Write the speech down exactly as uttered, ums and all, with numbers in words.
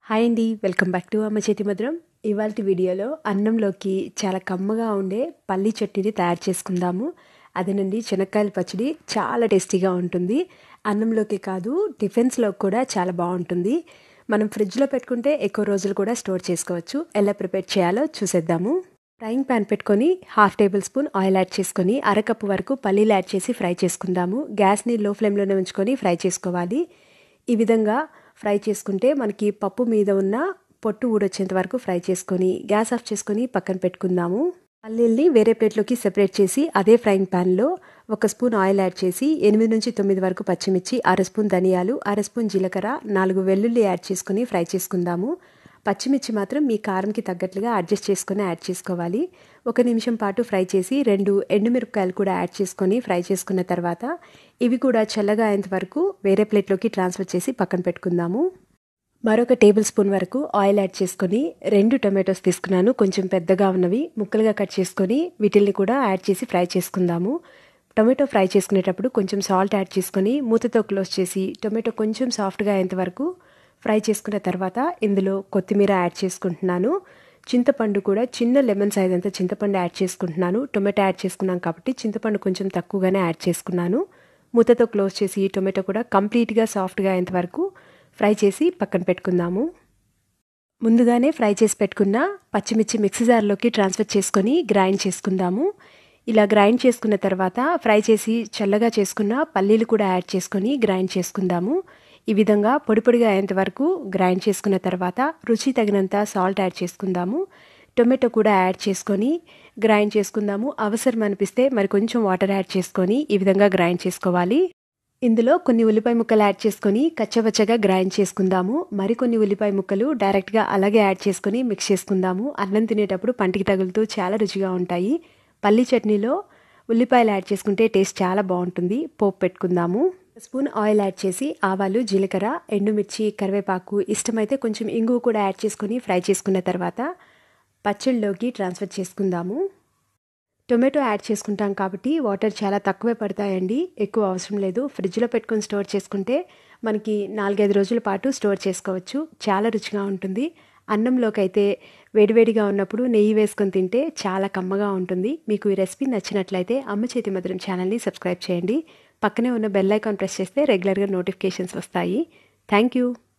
Hi అండి, welcome back to అమ్మ చేతి మధురం. ఇవాల్టి వీడియోలో అన్నంలోకి చాలా కమ్మగా ఉండే పల్లి చట్నీని తయారు చేసుకుందాము. అదేనండి శనక్కాయల పచ్చడి. చాలా టేస్టీగా ఉంటుంది. అన్నంలోకి కాదు, టిఫిన్స్లో కూడా చాలా బాగుంటుంది. మనం ఫ్రిడ్జ్లో పెట్టుకుంటే ఎక్కువ రోజులు కూడా స్టోర్ చేసుకోవచ్చు. ఎలా ప్రిపేర్ చేయాలో చూసేద్దాము. ఫ్రైయింగ్ ప్యాన్ పెట్టుకొని half tablespoon oil add చేసుకొని అరకప్పు వరకు పల్లీలు యాడ్ చేసి ఫ్రై చేసుకుందాము. గ్యాస్ని లో ఫ్లేమ్లోనే ఉంచుకొని ఫ్రై చేసుకోవాలి. ఈ విధంగా ఫ్రై చేసుకుంటే మనకి పప్పు మీద ఉన్న పొట్టు ఊడొచ్చేంత వరకు ఫ్రై చేసుకొని గ్యాస్ ఆఫ్ చేసుకొని పక్కన పెట్టుకుందాము. పల్లీల్ని వేరే ప్లేట్లోకి సెపరేట్ చేసి అదే ఫ్రైయింగ్ ప్యాన్లో ఒక స్పూన్ ఆయిల్ యాడ్ చేసి ఎనిమిది నుంచి తొమ్మిది వరకు పచ్చిమిర్చి, అర స్పూన్ ధనియాలు, అర స్పూన్ జీలకర్ర, నాలుగు వెల్లుల్లి యాడ్ చేసుకొని ఫ్రై చేసుకుందాము. పచ్చిమిర్చి మాత్రం మీ కారంకి తగ్గట్లుగా అడ్జస్ట్ చేసుకొని యాడ్ చేసుకోవాలి. ఒక నిమిషం పాటు ఫ్రై చేసి రెండు ఎండుమిరపకాయలు కూడా యాడ్ చేసుకొని ఫ్రై చేసుకున్న తర్వాత ఇవి కూడా చల్లగా అయ్యేంత వరకు వేరే ప్లేట్లోకి ట్రాన్స్ఫర్ చేసి పక్కన పెట్టుకుందాము. మరొక టేబుల్ స్పూన్ వరకు ఆయిల్ యాడ్ చేసుకొని రెండు టొమాటోస్ తీసుకున్నాను. కొంచెం పెద్దగా ఉన్నవి ముక్కలుగా కట్ చేసుకొని వీటిల్ని కూడా యాడ్ చేసి ఫ్రై చేసుకుందాము. టొమాటో ఫ్రై చేసుకునేటప్పుడు కొంచెం సాల్ట్ యాడ్ చేసుకొని మూతతో క్లోజ్ చేసి టొమాటో కొంచెం సాఫ్ట్గా అయ్యేంత వరకు ఫ్రై చేసుకున్న తర్వాత ఇందులో కొత్తిమీర యాడ్ చేసుకుంటున్నాను. చింతపండు కూడా చిన్న లెమన్ సైజ్ అంతా చింతపండు యాడ్ చేసుకుంటున్నాను. టొమాటో యాడ్ చేసుకున్నాను కాబట్టి చింతపండు కొంచెం తక్కువగానే యాడ్ చేసుకున్నాను. మూతతో క్లోజ్ చేసి టొమాటో కూడా కంప్లీట్గా సాఫ్ట్గా అయ్యేంత వరకు ఫ్రై చేసి పక్కన పెట్టుకుందాము. ముందుగానే ఫ్రై చేసి పెట్టుకున్న పచ్చిమిర్చి మిక్సీ జార్లోకి ట్రాన్స్ఫర్ చేసుకొని గ్రైండ్ చేసుకుందాము. ఇలా గ్రైండ్ చేసుకున్న తర్వాత ఫ్రై చేసి చల్లగా చేసుకున్న పల్లీలు కూడా యాడ్ చేసుకొని గ్రైండ్ చేసుకుందాము. ఈ విధంగా పొడి పొడిగా అయ్యేంత వరకు గ్రైండ్ చేసుకున్న తర్వాత రుచి తగినంత సాల్ట్ యాడ్ చేసుకుందాము. టొమాటో కూడా యాడ్ చేసుకొని గ్రైండ్ చేసుకుందాము. అవసరం అనిపిస్తే మరి కొంచెం వాటర్ యాడ్ చేసుకొని ఈ విధంగా గ్రైండ్ చేసుకోవాలి. ఇందులో కొన్ని ఉల్లిపాయ ముక్కలు యాడ్ చేసుకొని కచ్చవచ్చగా గ్రైండ్ చేసుకుందాము. మరికొన్ని ఉల్లిపాయ ముక్కలు డైరెక్ట్గా అలాగే యాడ్ చేసుకొని మిక్స్ చేసుకుందాము. అన్నం తినేటప్పుడు పంటికి తగులుతూ చాలా రుచిగా ఉంటాయి. పల్లి చట్నీలో ఉల్లిపాయలు యాడ్ చేసుకుంటే టేస్ట్ చాలా బాగుంటుంది. పోపు పెట్టుకుందాము. స్పూన్ ఆయిల్ యాడ్ చేసి ఆవాలు, జీలకర్ర, ఎండుమిర్చి, కరివేపాకు, ఇష్టమైతే కొంచెం ఇంగువ కూడా యాడ్ చేసుకొని ఫ్రై చేసుకున్న తర్వాత పచ్చళ్ళలోకి ట్రాన్స్ఫర్ చేసుకుందాము. టొమాటో యాడ్ చేసుకుంటాం కాబట్టి వాటర్ చాలా తక్కువే పడతాయండి, ఎక్కువ అవసరం లేదు. ఫ్రిడ్జ్లో పెట్టుకొని స్టోర్ చేసుకుంటే మనకి నాలుగైదు రోజుల పాటు స్టోర్ చేసుకోవచ్చు. చాలా రుచిగా ఉంటుంది. అన్నంలోకి అయితే వేడివేడిగా ఉన్నప్పుడు నెయ్యి వేసుకొని తింటే చాలా కమ్మగా ఉంటుంది. మీకు ఈ రెసిపీ నచ్చినట్లయితే అమ్మ చేతి మధురం ఛానల్ని సబ్స్క్రైబ్ చేయండి. పక్కనే ఉన్న బెల్ ఐకాన్ ప్రెస్ చేస్తే రెగ్యులర్గా నోటిఫికేషన్స్ వస్తాయి. Thank you.